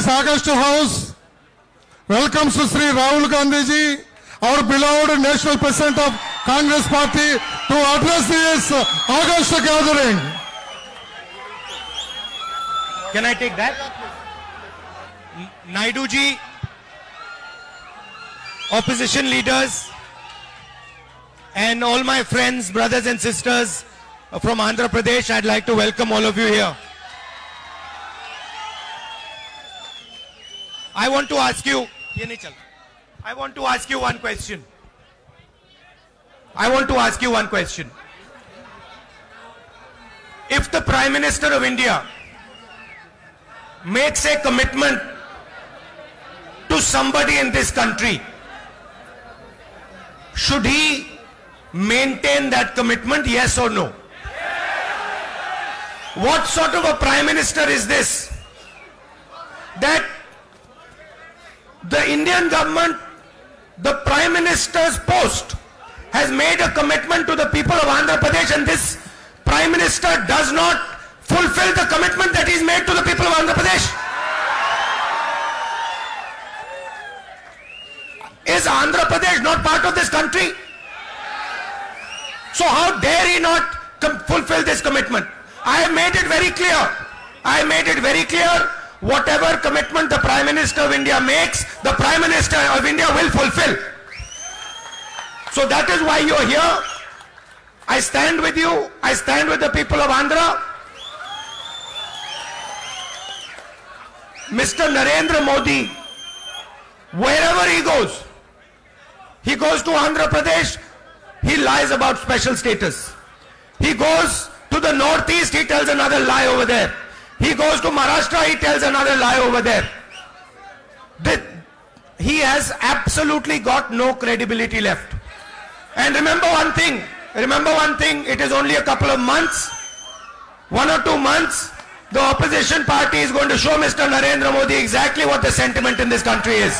this August House welcomes Sri Rahul Gandhi ji, our beloved National President of Congress Party, to address this August gathering. Can I take that? Naidu ji, opposition leaders, and all my friends, brothers and sisters from Andhra Pradesh, I'd like to welcome all of you here. I want to ask you one question. If the Prime Minister of India makes a commitment to somebody in this country, should he maintain that commitment, yes or no? What sort of a Prime Minister is this? That the Indian government, the Prime Minister's post, has made a commitment to the people of Andhra Pradesh, and this Prime Minister does not fulfill the commitment that he's made to the people of Andhra Pradesh. Is Andhra Pradesh not part of this country? So how dare he not fulfill this commitment? I have made it very clear. Whatever commitment the Prime Minister of India makes, the Prime Minister of India will fulfill. So that is why you are here. I stand with you. I stand with the people of Andhra. Mr. Narendra Modi, wherever he goes to Andhra Pradesh, he lies about special status. He goes to the northeast, he tells another lie over there. He goes to Maharashtra, he tells another lie over there. He has absolutely got no credibility left. And remember one thing, it is only a couple of months, 1 or 2 months, the opposition party is going to show Mr. Narendra Modi exactly what the sentiment in this country is.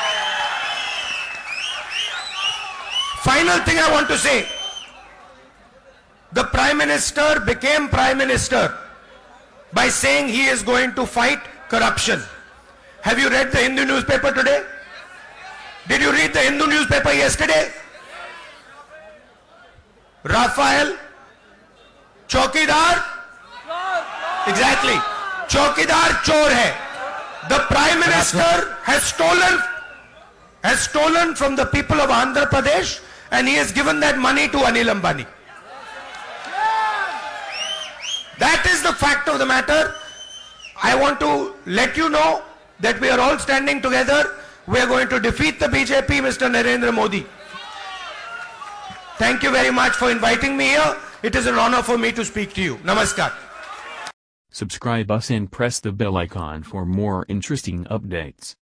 Final thing I want to say, the Prime Minister became Prime Minister by saying he is going to fight corruption. Have you read the Hindu newspaper today? Did you read the Hindu newspaper yesterday? Rafael, Chowkidar, exactly, Chowkidar chor hai. The Prime Minister has stolen from the people of Andhra Pradesh, and he has given that money to Anil Ambani. That is the fact of the matter. I want to let you know that we are all standing together. We are going to defeat the BJP, Mr. Narendra Modi. Thank you very much for inviting me here. It is an honor for me to speak to you. Namaskar. Subscribe us and press the bell icon for more interesting updates.